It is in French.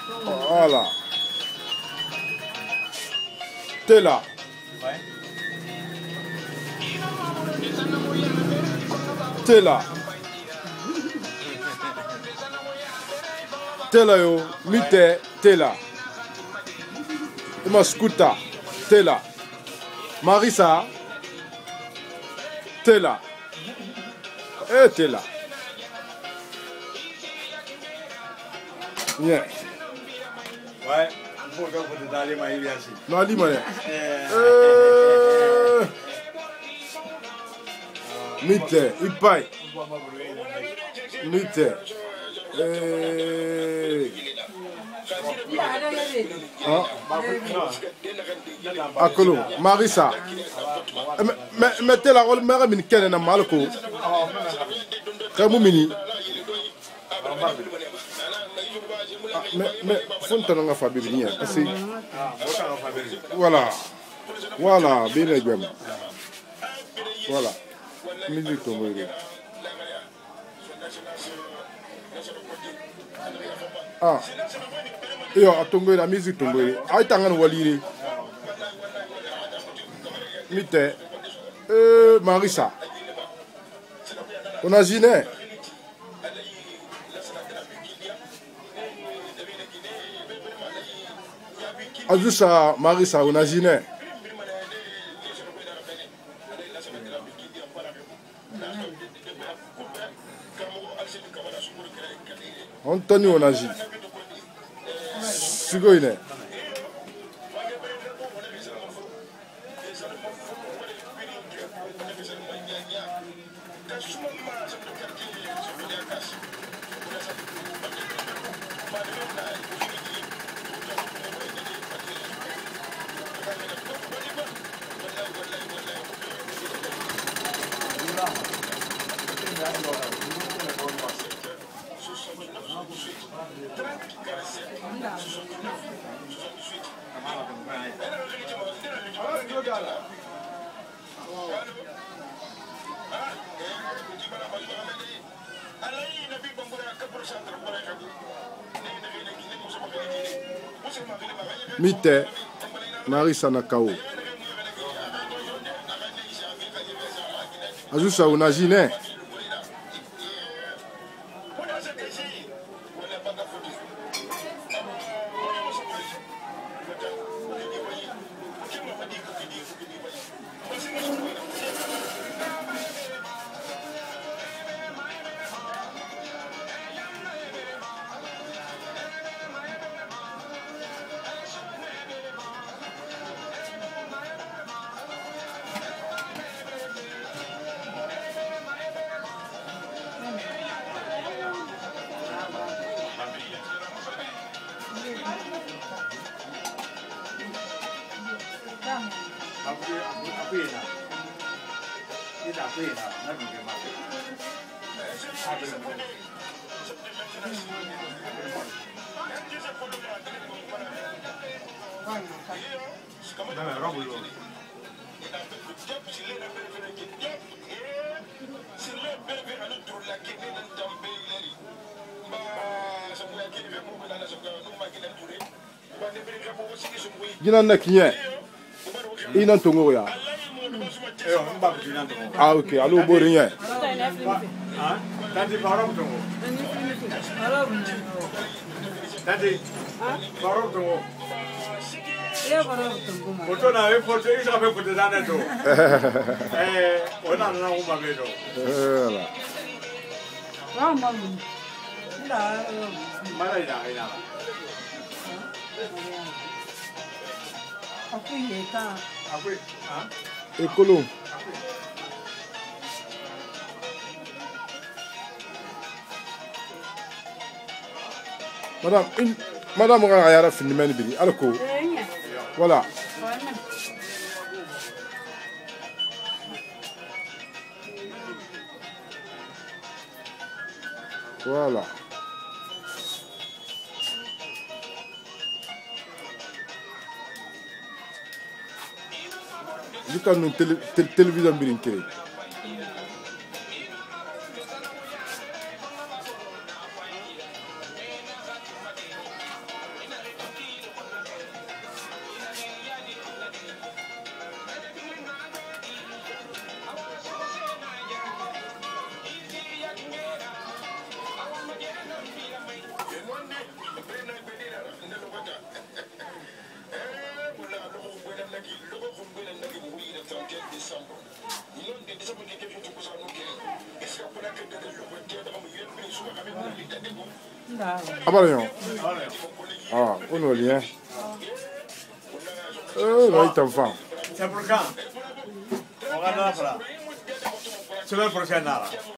Voilà. T'es là. T'es là. T'es là, yo. Mite, t'es là. Ima Skuta, t'es là. Marissa, t'es là. Et t'es là. Yeah. Ouais, il faut que vous allez m'aider ici. Non, dis-moi. Mite, Ipai. Mite. Akolo, Marissa. Mettez la rôle, mère Minikene na Malko. Kamumini. Mais faut que tu Fabienne. Voilà. Voilà, bien également. Voilà. Musique tombée. Ah. Yo, tombé la musique tombée. Aïe tangan waliri. Mite. Marissa. On a Giné. Ajusa Marissa, on a Giné. Anthony Onaji. Sugoine. Mite Marissa Nakao. Ajusa Onagine. Gina Nakiye. Ina Tongo ya. Ah ok, allô Borien. Tadi barom Tongo. Tadi barom Tongo. Foto na we foto isa ka foto dana to. Ona na uma bedo. Voilà. Mara ina ina. Écolo. Madame, on va y aller finir le bini. Alors quoi? Voilà. Voilà. Je vais une télévision brinquée. Abalon. Ah, on a lien. Là, il t'enfant. C'est pour quand? On va là. Semaine prochaine là.